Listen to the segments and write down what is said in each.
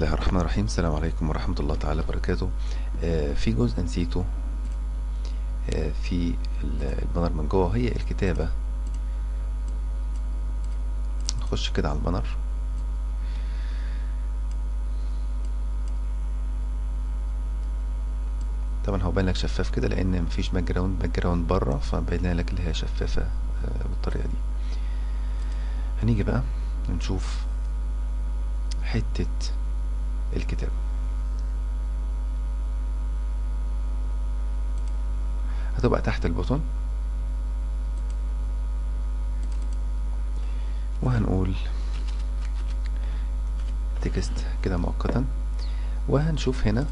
الله الرحمن الرحيم. السلام عليكم ورحمة الله تعالى وبركاته. في جزء نسيته في البانر من جوه، هي الكتابة. نخش كده على البانر. طبعا هو باين لك شفاف كده لان مفيش باك جراوند بره، فباين لك اللي هي شفافة بالطريقة دي. هنيجي بقى نشوف حتة الكتابة. هتبقى تحت البوتون، وهنقول تكست كده مؤقتا، وهنشوف هنا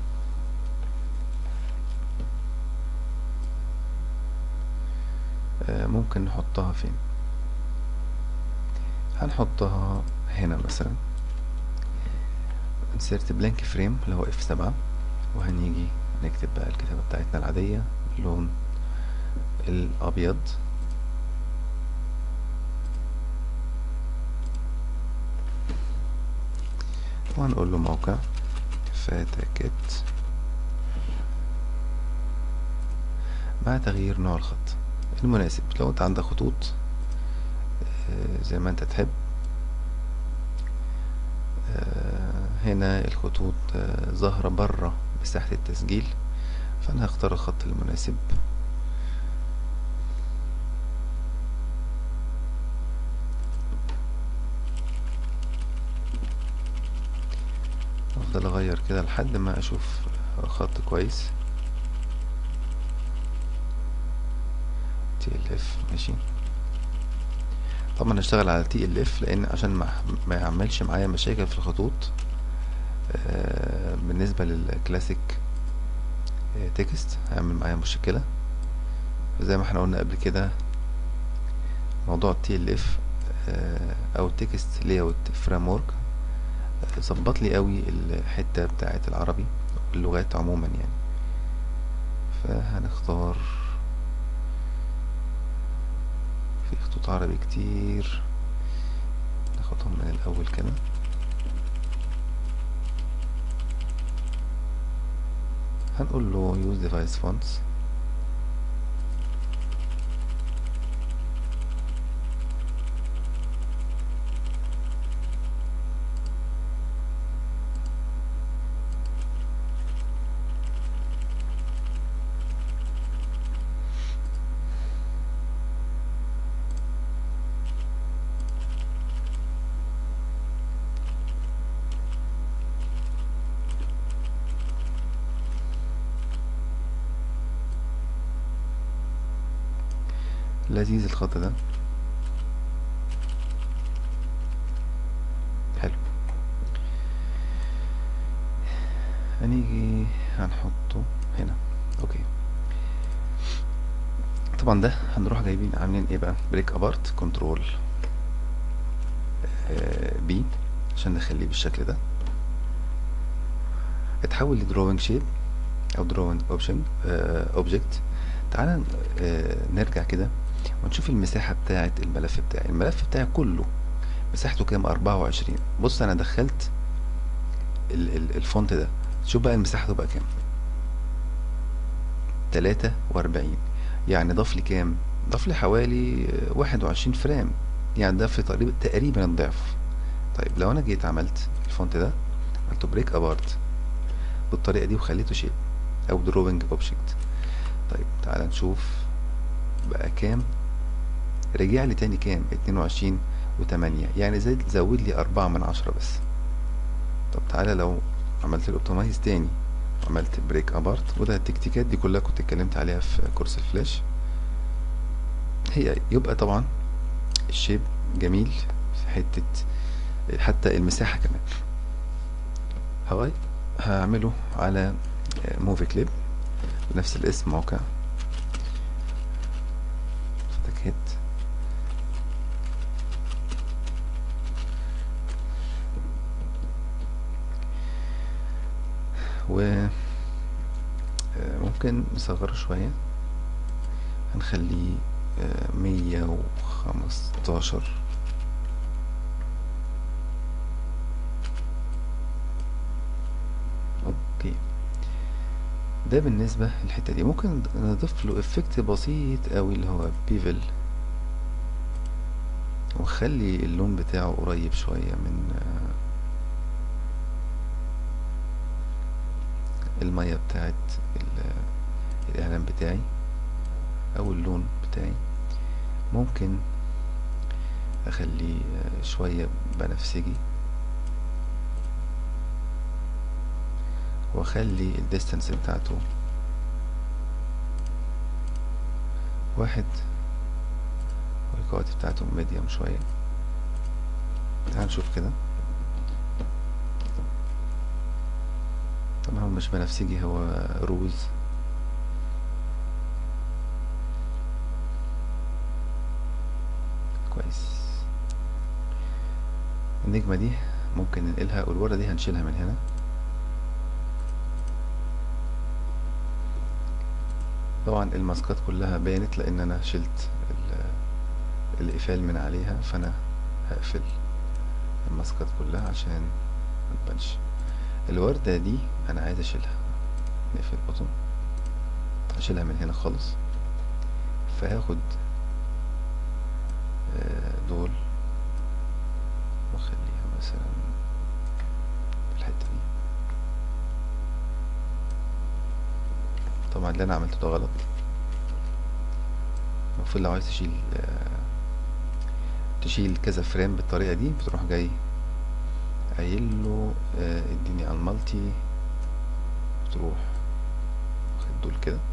ممكن نحطها فين. هنحطها هنا مثلا insert blank frame اللي هو F7، وهنيجي نكتب بقى الكتابة بتاعتنا العادية اللون الأبيض. وهنقول له موقع فتكات مع تغيير نوع الخط المناسب. لو انت عندك خطوط زي ما انت تحب، هنا الخطوط ظاهرة برا مساحة التسجيل، فانا هختار الخط المناسب. افضل اغير كده لحد ما اشوف خط كويس. TLF ماشي. طبعا هشتغل على TLF لان عشان ما يعملش معايا مشاكل في الخطوط. بالنسبة للكلاسيك تكست هيعمل معايا مشكلة، زي ما احنا قلنا قبل كده. موضوع TLF او تكست لاyout فريم ورك ظبط لي قوي الحتة بتاعت العربي واللغات عموما يعني. فهنختار في خطوط عربي كتير، ناخدهم من الاول كده. هنقول له use device fonts، لذيذ الخط ده، حلو. هنيجي هنحطه هنا. اوكي، طبعا ده هنروح جايبين عاملين ايه بقى، بريك ابارت كنترول بي عشان نخليه بالشكل ده. اتحول لدروينج شيب او دروينج اوبجكت. تعالى نرجع كده ونشوف المساحة بتاعة الملف بتاعي. الملف بتاعي كله مساحته كام؟ 24. بص انا دخلت الفونت ده، شوف بقى المساحة تبقى كام؟ 43. يعني ضاف لي كام؟ ضاف لي حوالي 21 فريم، يعني ده في تقريبا الضعف. طيب لو انا جيت عملت الفونت ده، عملته بريك ابارت بالطريقة دي وخليته شيب او دروينج اوبجكت. طيب تعالى نشوف بقى كام. رجع لي تاني كام؟ 22 و8، يعني زود لي 4/10 بس. طب تعالى لو عملت الاوبتمايز تاني وعملت بريك ابارت، وده التكتيكات دي كلها كنت اتكلمت عليها في كورس الفلاش. هي يبقى طبعا الشيب جميل في حتة حتى المساحة كمان. هواي هعمله على موفي كليب بنفس الاسم، موقع فتكهت. وممكن نصغره شوية، هنخليه 115. اوكي، ده بالنسبة للحتة دي. ممكن نضيف له افكت بسيط قوي اللي هو بيفل، وخلي اللون بتاعه قريب شوية من المية بتاعت الاعلان بتاعي او اللون بتاعي. ممكن اخليه شوية بنفسجي، واخلي الديستانس بتاعته 1، والكواليتي بتاعته ميديوم شوية. تعال نشوف كده. طبعا هو مش بنفسجي، هو روز. كويس. النجمة دي ممكن ننقلها، والورقة دي هنشيلها من هنا. طبعا الماسكات كلها بانت لان انا شلت القفال من عليها، فانا هقفل الماسكات كلها عشان متبانش. الوردة دي انا عايز اشيلها، نقفل البطن، هشيلها من هنا خالص. فهاخد دول واخليها مثلا في الحتة دي. طبعا اللي انا عملته ده غلط. المفروض لو عايز تشيل كذا فريم بالطريقة دي، بتروح جاي قايل له اديني على المالتي، تروح واخد دول كده،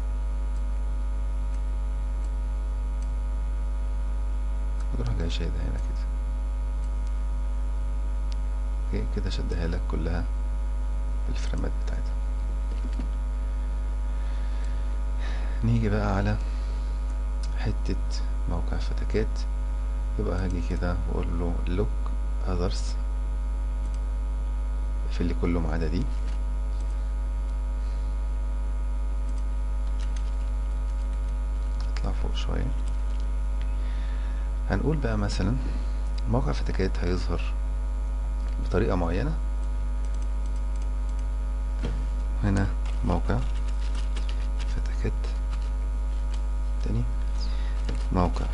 وتروح جاي شايلها هنا كده. اوكي كده شدها لك كلها بالفريمات بتاعتها. نيجي بقى على حتة موقع فتكات. يبقى هاجي كده واقول له لوك اذرز، اقفل لي كله ما عدا دي. اطلع فوق شوية. هنقول بقى مثلا موقع فتكات هيظهر بطريقة معينة. هنا موقع فتكات تاني، موقع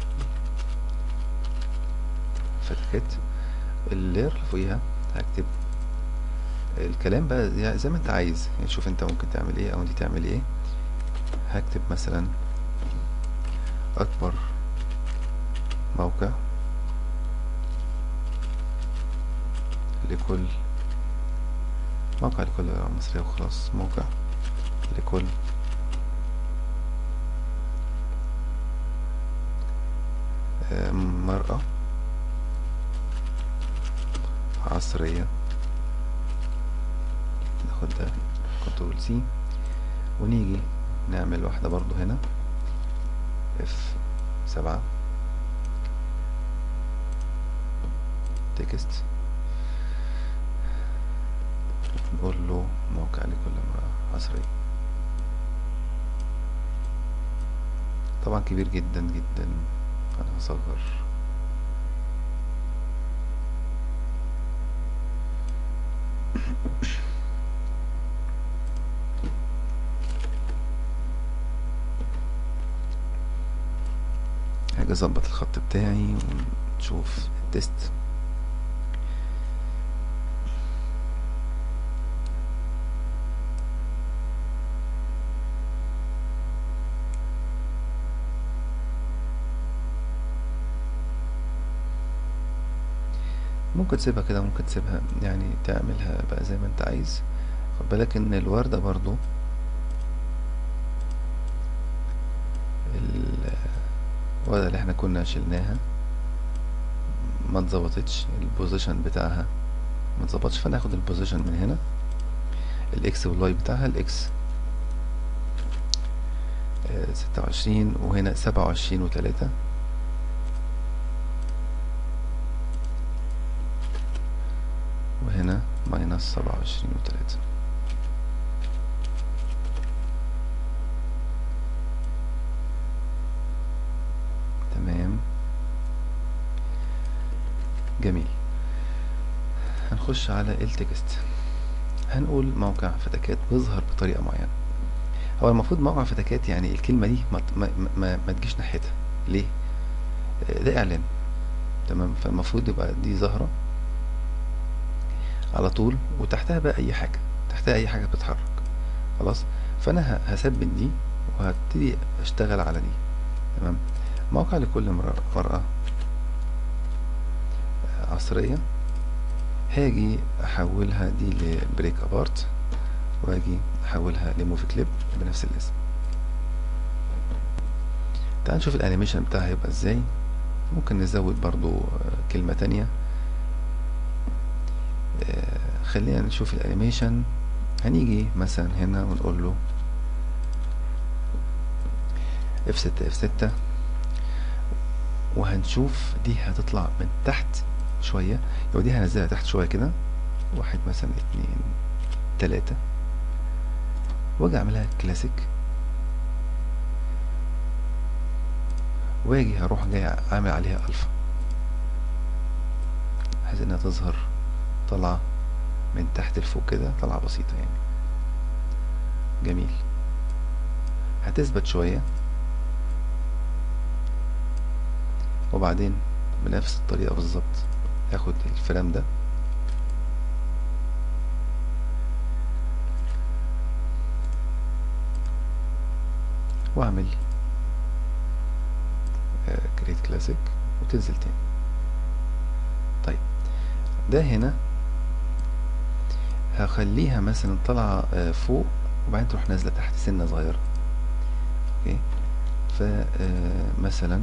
فتكات. اللير اللي فوقيها هكتب الكلام بقى يعني زي ما انت عايز، يعني شوف انت ممكن تعمل ايه او انت تعمل ايه. هكتب مثلا اكبر موقع لكل موقع لكل مصرية، وخلاص. موقع لكل مرأة عصرية. ناخد ده كنترول سي، ونيجي نعمل واحدة برضو هنا F7 تكست، نقول له موقع لكل امرأة عصرية. طبعا كبير جدا جدا، انا هصغر. هاجي اظبط الخط بتاعي ونشوف التست. ممكن تسيبها كده، ممكن تسيبها يعني تعملها بقى زي ما انت عايز. خد بالك ان الوردة برضو الوردة اللي احنا كنا شلناها ما اتظبطتش، البوزيشن بتاعها ما اتظبطش. فناخد البوزيشن من هنا، الاكس والواي بتاعها. الاكس 26، وهنا 27 و3، وهنا -27 و3. تمام، جميل. هنخش على التكست. هنقول موقع فتكات بيظهر بطريقة معينة. هو المفروض موقع فتكات يعني الكلمة دي ما تجيش ناحيتها. ليه؟ ده اعلان، تمام؟ فالمفروض يبقى دي ظاهرة على طول، وتحتها بقى اي حاجة، تحتها اي حاجة بتتحرك. خلاص، فانا هثبت دي وهبتدي اشتغل على دي. تمام. موقع لكل مرأة عصرية، هاجي احولها دي لبريك ابارت، واجي احولها لموفي كليب بنفس الاسم. تعال نشوف الانيميشن بتاعها هيبقى ازاي. ممكن نزود برضو كلمة تانية. خلينا نشوف الانيميشن. هنيجي مثلا هنا ونقول له F6 وهنشوف دي هتطلع من تحت شوية، يبقى دي هنزلها تحت شوية كده، 1 مثلا 2 3، واجي اعملها كلاسيك، واجي هروح جاي اعمل عليها الفا، بحيث انها تظهر طالعة من تحت لفوق كده، طالعة بسيطة يعني. جميل. هتثبت شوية، وبعدين بنفس الطريقة بالظبط هاخد الفريم ده واعمل كريت كلاسيك وتنزل تاني. طيب ده هنا هخليها مثلا طالعة فوق، وبعدين تروح نازلة تحت سنة صغيرة. اوكي، فمثلا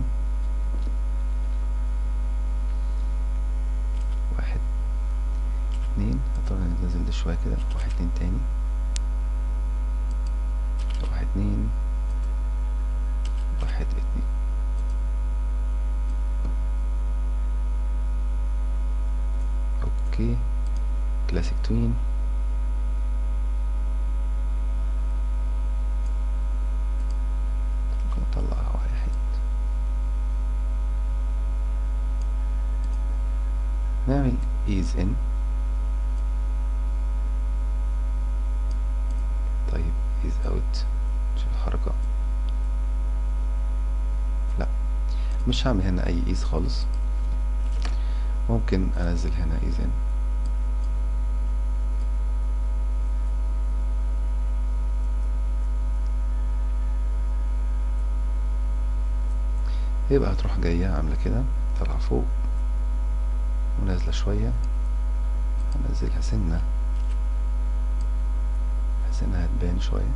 1 2، هضطر ننزل ده شوية كده، 1 2 تاني، 1 2 1 2. اوكي، كلاسيك توين. ممكن اطلعها 1. نعمل ايز ان. طيب ايز اوت، شوف الحركة. لا، مش هعمل هنا اي ايز خالص. ممكن انزل هنا ايز ان. يبقى هتروح جاية عاملة كده، طالعة فوق ونازلة شوية. هنزلها سنة بحيث انها تبان شوية،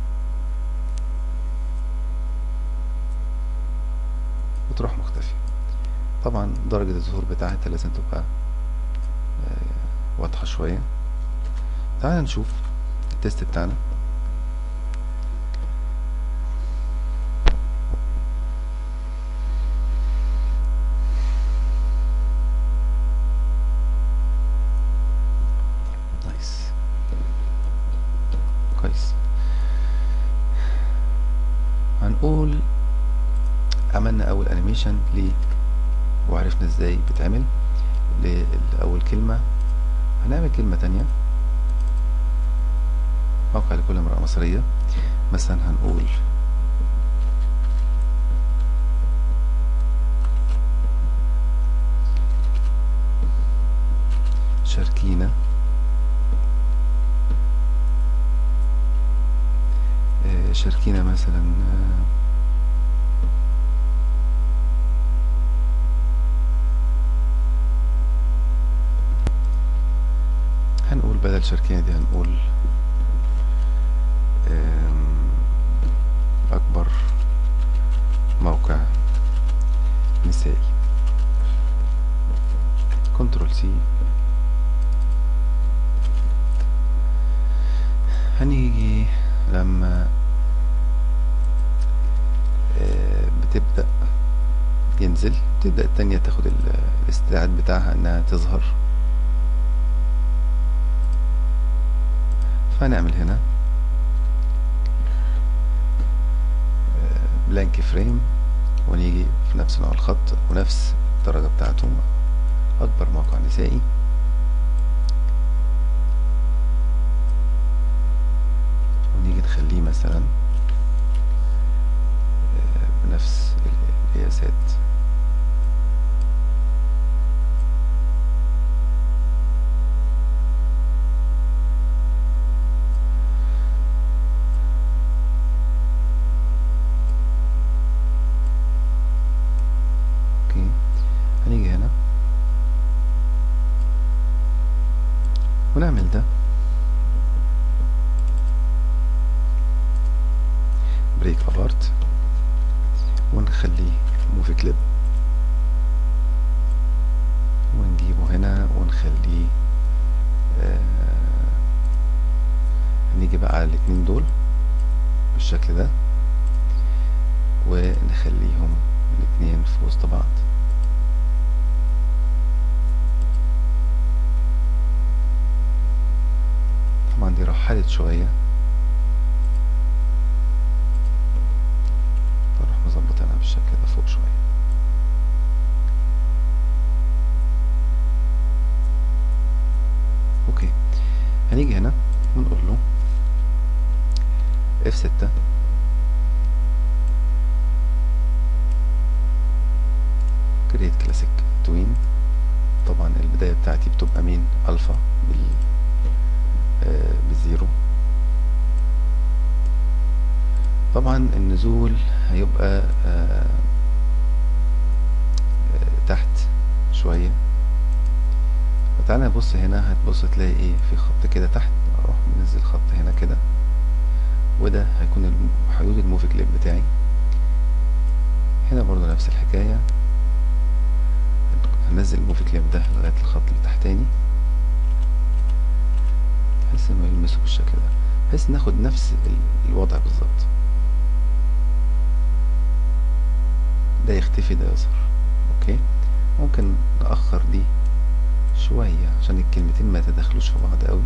وتروح مختفية. طبعا درجة الظهور بتاعتها لازم تبقى واضحة شوية. تعال نشوف التست بتاعنا. نايس، كويس. هنقول عملنا اول انيميشن ليه، وعرفنا ازاي بتعمل لأول كلمة. هنعمل كلمة تانية، موقع لكل امرأة مصرية. مثلا هنقول شاركينا، شاركينا مثلا هنقول بدل شاركينا دي هنقول أكبر موقع نسائي. كنترول سي. هنيجي لما بتبدأ ينزل، تبدأ التانية تاخد الاستعداد بتاعها انها تظهر. فهنعمل هنا بلانك فريم، ونيجي في نفس نوع الخط ونفس الدرجة بتاعته، أكبر موقع نسائي. مثلا بنفس القياسات. اوكي، هنيجي هنا ونعمل ده بريك ابارت، ونخليه موفي كليب، ونجيبه هنا ونخليه هنيجي بقى على الاتنين دول بالشكل ده، ونخليهم الاتنين في وسط بعض. طبعا دي رحلت شوية، فنروح مظبطينها بالشكل ده فوق شوية. اوكي، هنيجي هنا ونقول له F6 create classic twin. طبعا البداية بتاعتي بتبقى مين؟ الفا بالزيرو. طبعا النزول هيبقى تحت شوية. فتعالى نبص هنا، هتبص تلاقي ايه؟ في خط كده تحت، اروح منزل خط هنا كده، وده هيكون حدود الموفي كليب بتاعي. هنا برضو نفس الحكاية، هنزل الموفي كليب ده لغاية الخط اللي تحتاني، بحيث انه يلمسه بالشكل ده، بحيث ناخد نفس الوضع بالظبط. ده يختفي ده يظهر. اوكي، ممكن نأخر دي شوية عشان الكلمتين ما يتداخلوش في بعض قوي.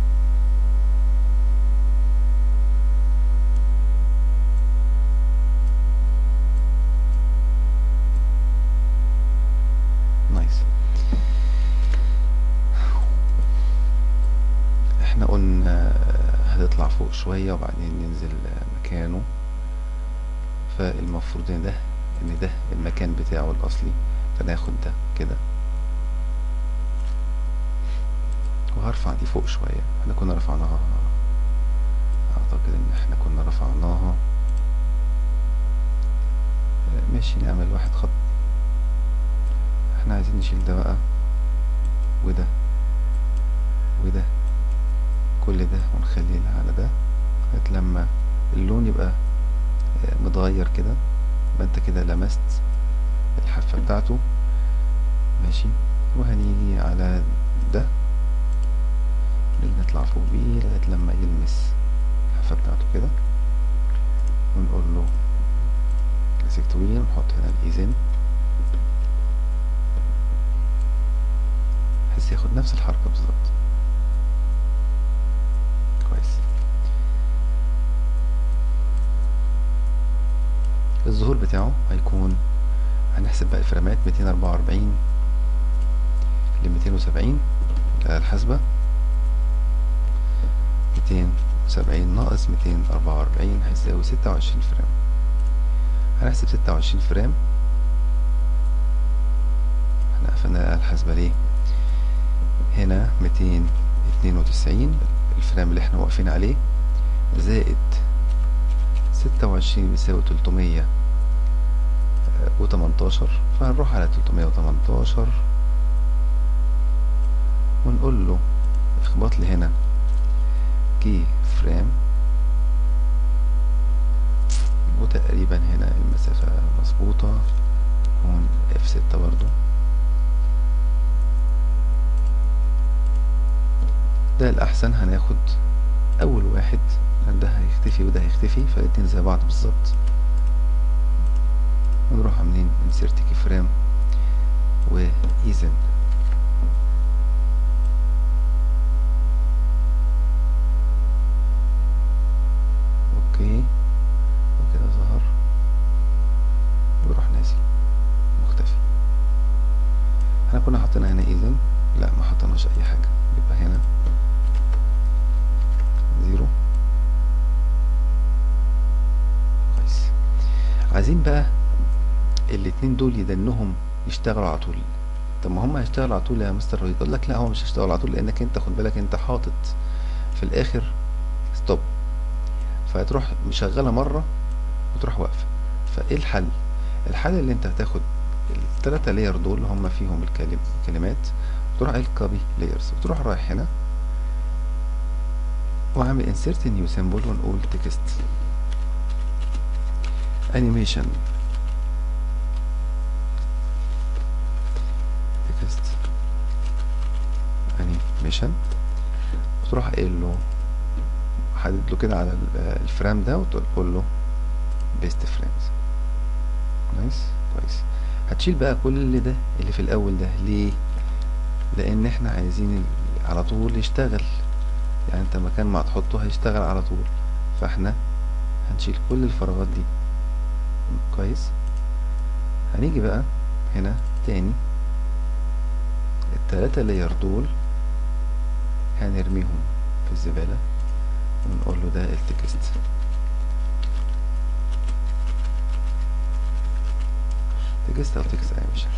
نايس. احنا قلنا هتطلع فوق شوية وبعدين ننزل مكانه، فالمفروض ان ده المكان بتاعه الاصلي، فناخد ده كده وهرفع دي فوق شوية. احنا كنا رفعناها، اعتقد ان احنا كنا رفعناها. ماشي، نعمل واحد خط. احنا عايزين نشيل ده بقى، وده وده، كل ده، ونخليه على ده لغاية لما اللون يبقى متغير كده، يبقى انت كده لمست الحافة بتاعته. ماشي، وهنيجي على ده نطلع فوق بيه لغاية لما يلمس الحافة بتاعته كده، ونقول له كلاسيك توين، ونحط هنا الايزن بحيث ياخد نفس الحركة بالظبط. كويس. الظهور بتاعه هيكون، هنحسب بقى الفريمات 244 ل 270 الآلة الحاسبة. 270 ناقص 244 هيساوي 26 فريم. هنحسب 26 فريم. احنا قفلنا الآلة الحاسبة ليه؟ هنا 292 الفريم اللي احنا واقفين عليه، زائد 26 بيساوي 318، فهنروح على 318 ونقول له اخبط لي هنا كي فريم، وتقريبا هنا المسافة مظبوطة، هون F6 برضو. ده الأحسن، هناخد أول واحد لأن ده هيختفي وده هيختفي، فالاتنين زي بعض بالظبط، ونروح عاملين insert كي فريم وإيزن. اوكي، وكده ظهر ويروح نازل مختفي. احنا كنا حاطينها هنا ايزن، لا ما حطيناش اي حاجة، يبقى هنا 0 عايزين بقى الاتنين دول يدنهم يشتغلوا على طول. طب ما هم هيشتغلوا على طول يا مستر رهيد، اقول لك لا، هو مش هيشتغلوا على طول، لانك انت خد بالك انت حاطط في الاخر ستوب، فهتروح مشغله مره وتروح واقفه. فايه الحل؟ الحل اللي انت هتاخد التلاتة لاير دول اللي هم فيهم الكلمات، وتروح قايل كوبي لايرز، وتروح رايح هنا واعمل insert new symbol ونقول text animation text animation، وتروح قايل له حدد له كده على الفريم ده، وتقول له بيست فريمز. نايس كويس. هتشيل بقى كل ده اللي في الاول ده، ليه؟ لان احنا عايزين على طول يشتغل، يعني انت مكان ما هتحطه هيشتغل على طول، فاحنا هنشيل كل الفراغات دي. كويس. هنيجي بقى هنا تاني التلاتة لاير دول هنرميهم في الزبالة، ونقول له ده التكست. تكست او تكست انيميشن.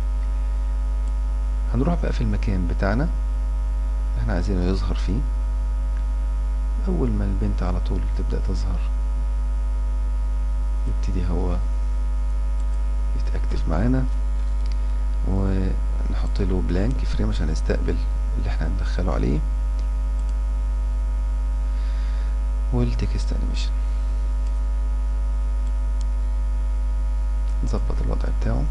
هنروح بقى في المكان بتاعنا احنا عايزينه يظهر فيه. اول ما البنت على طول تبدأ تظهر يبتدي هو يتأكتف معانا، ونحط له بلانك فريم عشان يستقبل اللي احنا هندخله عليه، والتكست انيميشن نظبط الوضع بتاعه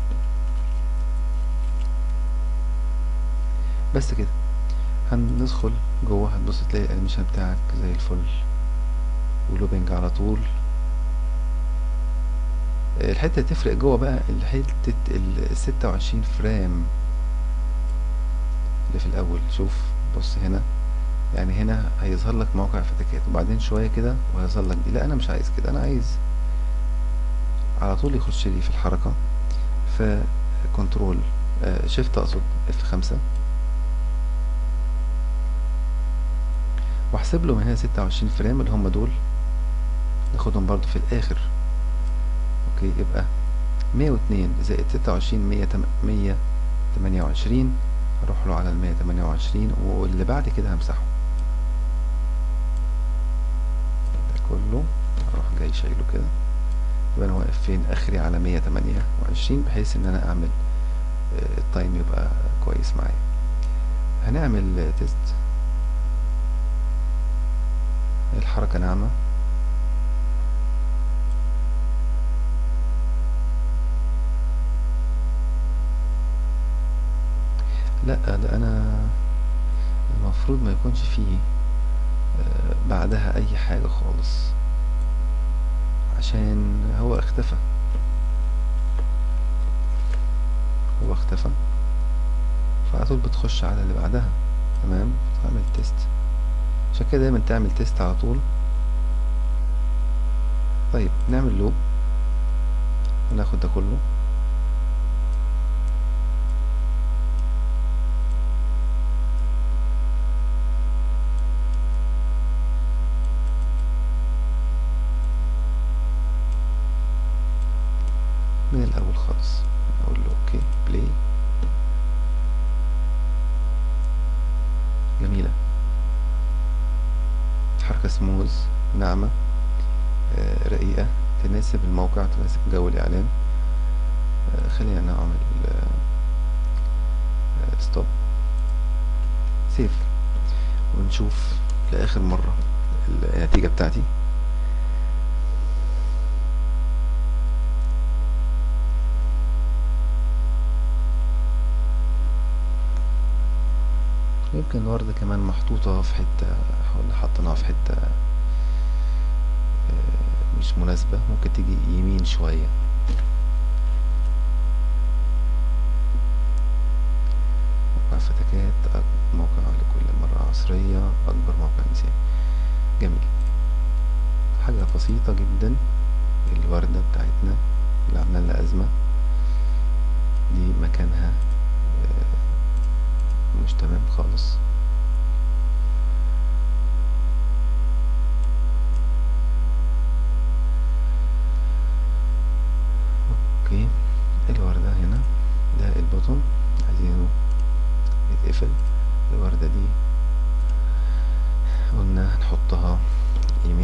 بس كده. هندخل جوه، هتبص تلاقي الانيميشن بتاعك زي الفل ولوبينج على طول. الحته تفرق جوه بقى حته ال26 فريم اللي في الاول. شوف بص هنا، يعني هنا هيظهر لك موقع افتكاك وبعدين شويه كده وهيظهر لك دي. لا انا مش عايز كده، انا عايز على طول يخش لي في الحركه. فكنترول شيفت اقصد F5، واحسب له من هنا 26 فريم اللي هم دول، ناخدهم برضو في الاخر. اوكي، يبقى 102 زائد 26 128. هروح له على 128 واللي بعد كده همسحه ده كله، هروح جاي شايله كده. يبقى انا واقف فين؟ اخري على 128 بحيث ان انا اعمل التايم يبقى كويس معايا. هنعمل تيست الحركة ناعمة. لا ده انا المفروض ما يكونش فيه بعدها اي حاجة خالص، عشان هو اختفى. فعلى طول بتخش على اللي بعدها. تمام، تعمل تيست. عشان كده دايما تعمل تيست على طول. طيب نعمل لوب وناخد ده كله، من الاول خالص. اقول له اوكي بلاي. جميلة، حركة سموز ناعمة رقيقة، تناسب الموقع، تناسب جو الاعلان. خلينا نعمل ستوب سيف ونشوف لآخر مرة النتيجة بتاعتي. يمكن الوردة كمان محطوطة في حتة، حطيناها في حتة مش مناسبة، ممكن تيجي يمين شوية. موقع فتكات، موقع لكل مرة عصرية، أكبر موقع مثالي. جميل، حاجة بسيطة جدا. الوردة بتاعتنا اللي عملنا لها أزمة دي مكانها مش تمام خالص.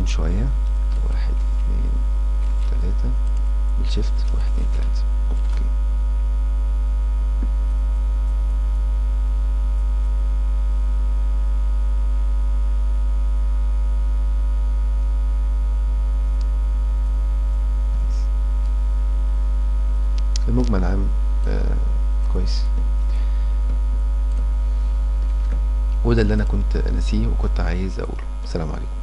قدام شوية، 1 2 3 بالشيفت، 1 2 3. اوكي. المجمل عام كويس. وده اللي انا كنت ناسيه وكنت عايز اقوله. السلام عليكم.